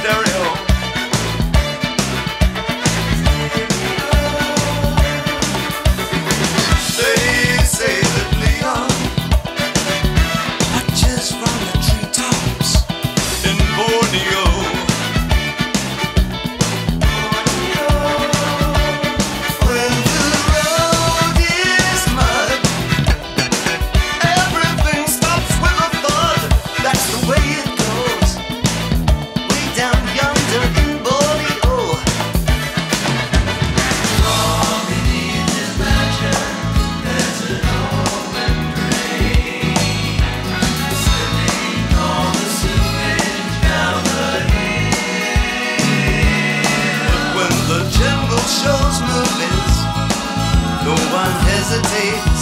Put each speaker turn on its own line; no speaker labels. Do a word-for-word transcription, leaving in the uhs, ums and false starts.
stereo. They say that Leon watches from the treetops in Borneo. When the road is mud, everything stops with a thud. That's the way it goes, way down yonder in Borneo. All beneath his mansion, there's an open drain, sending all the sewage down the hill. But when the general shows movies, no one hesitates